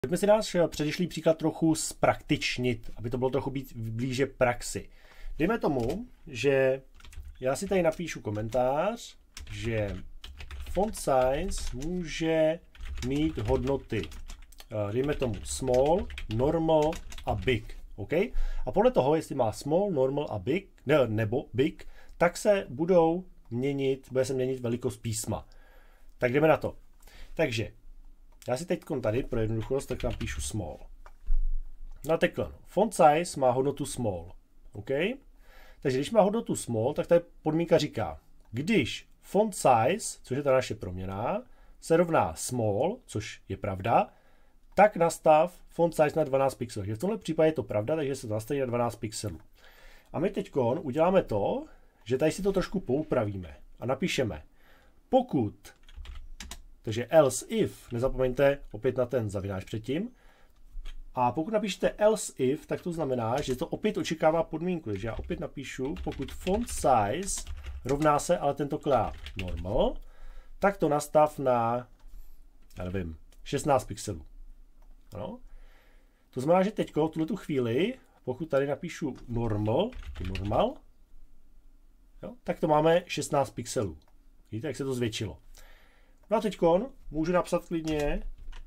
Pojďme si náš předešlý příklad trochu zpraktičnit, aby to bylo trochu být blíže praxi. Dejme tomu, že já si tady napíšu komentář, že font size může mít hodnoty, dejme tomu small, normal a big. Okay? A podle toho, jestli má small, normal a big, nebo big, tak se bude se měnit velikost písma. Tak jdeme na to. Takže já si teď tady pro jednoduchost tak napíšu small. No a takhle. Font size má hodnotu small. Okay? Takže když má hodnotu small, tak tady podmínka říká, když font size, což je ta naše proměnná, se rovná small, což je pravda, tak nastav font size na 12 pixelů. V tomhle případě je to pravda, takže se to nastaví na 12 pixelů. A my teď uděláme to, že tady si to trošku poupravíme a napíšeme, pokud, takže else if, nezapomeňte opět na ten zavináč předtím, a pokud napíšete else if, tak to znamená, že to opět očekává podmínku. Takže já opět napíšu, pokud font size rovná se, ale tentokrát normal, tak to nastav na, já nevím, 16 pixelů. Ano. To znamená, že teď v tuto chvíli, pokud tady napíšu normal, jo, tak to máme 16 pixelů. Vidíte, jak se to zvětšilo. No a teď můžu napsat klidně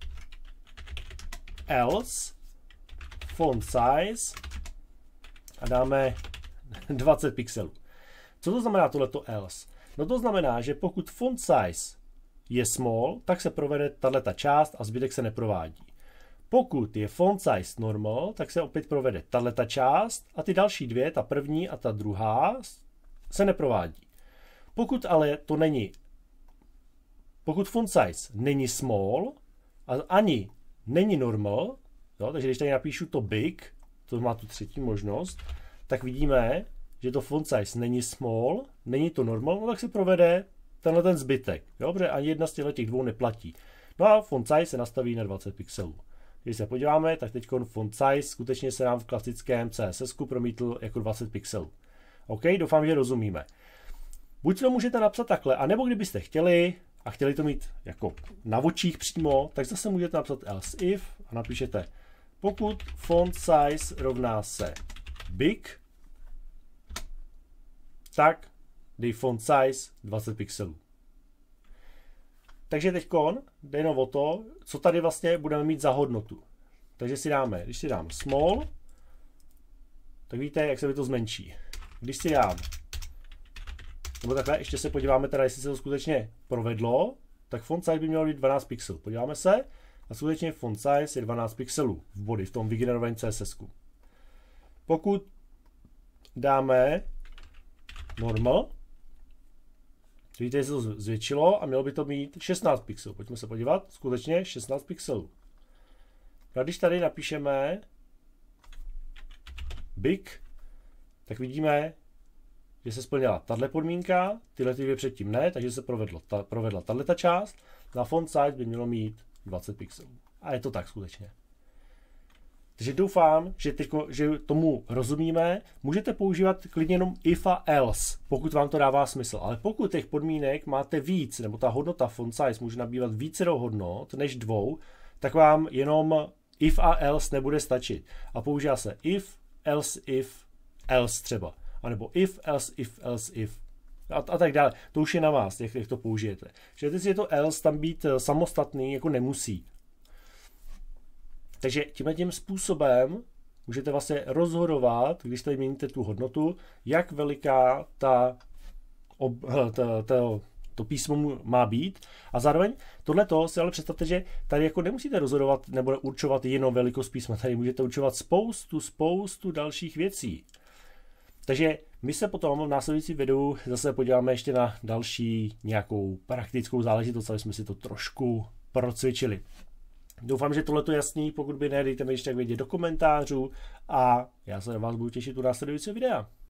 else font size a dáme 20 pixelů. Co to znamená tohleto else? No to znamená, že pokud font size je small, tak se provede tato část a zbytek se neprovádí. Pokud je font size normal, tak se opět provede tato část a ty další dvě, ta první a ta druhá, se neprovádí. Pokud ale to není, pokud font size není small a ani není normal, jo, takže když tady napíšu to big, to má tu třetí možnost, tak vidíme, že to font size není small, není to normal, no tak se provede tenhle ten zbytek, jo, protože ani jedna z těch dvou neplatí. No a font size se nastaví na 20 pixelů. Když se podíváme, tak teď font size skutečně se nám v klasickém CSS promítl jako 20 pixelů. OK, doufám, že rozumíme. Buď to můžete napsat takhle, anebo kdybyste chtěli a chtěli to mít jako na očích přímo, tak zase můžete napsat else if a napíšete, pokud font size rovná se big, tak dej font size 20 pixelů. Takže teď jde jenom o to, co tady vlastně budeme mít za hodnotu. Takže si dáme, když si dám small, tak víte, jak se mi to zmenší. Když si dám, nebo takhle, ještě se podíváme teda, jestli se to skutečně provedlo, tak font size by měl být 12 pixelů. Podíváme se a skutečně font size je 12 pixelů v body, v tom vygenerovaném CSS. Pokud dáme normal, vidíte, že se to zvětšilo a mělo by to mít 16 pixelů. Pojďme se podívat, skutečně 16 pixelů. A když tady napíšeme big, tak vidíme, že se splnila tato podmínka, tyhle dvě předtím ne, takže se provedla tato část. Na font size by mělo mít 20 pixelů. A je to tak skutečně. Takže doufám, že tomu rozumíme. Můžete používat klidně jenom if a else, pokud vám to dává smysl. Ale pokud těch podmínek máte víc, nebo ta hodnota font size může nabývat více hodnot než dvou, tak vám jenom if a else nebude stačit. A používá se if, else třeba. A nebo if, else, if. A tak dále. To už je na vás, jak to použijete. Že teď je to else tam být samostatný, jako nemusí. Takže tímhle způsobem můžete vlastně rozhodovat, když tady měníte tu hodnotu, jak veliká to písmo má být. A zároveň tohleto si ale představte, že tady jako nemusíte rozhodovat nebo určovat jenom velikost písma, tady můžete určovat spoustu dalších věcí. Takže my se potom v následujícím videu zase podíváme ještě na další nějakou praktickou záležitost, aby jsme si to trošku procvičili. Doufám, že tohle je jasný, pokud by ne, dejte mi ještě tak vědět do komentářů a já se na vás budu těšit u následujícího videa.